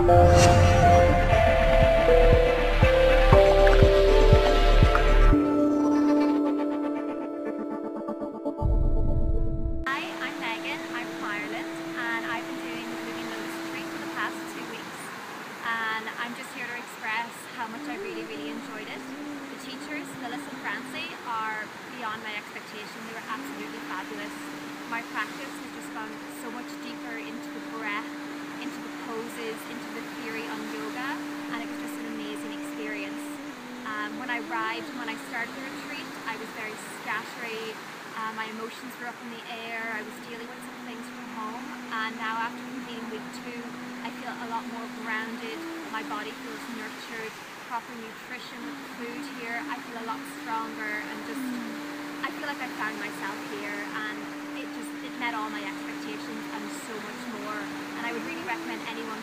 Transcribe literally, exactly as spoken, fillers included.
Hi, I'm Megan. I'm from Ireland and I've been doing the Moving Lotus retreat for the past two weeks, and I'm just here to express how much I really really enjoyed it. The teachers, Phyllis and Francie, are beyond my expectation. They were absolutely fabulous. My practice has just gone so much deeper into the breath, into the poses, into the theory on yoga, and it was just an amazing experience. Um, when I arrived and when I started the retreat, I was very scattery. Uh, my emotions were up in the air. I was dealing with some things from home, and now after completing week two, I feel a lot more grounded. My body feels nurtured, proper nutrition with the food here. I feel a lot stronger, and just I feel like I found myself here, and it just it met all my expectations and so much more. And I would really recommend anyone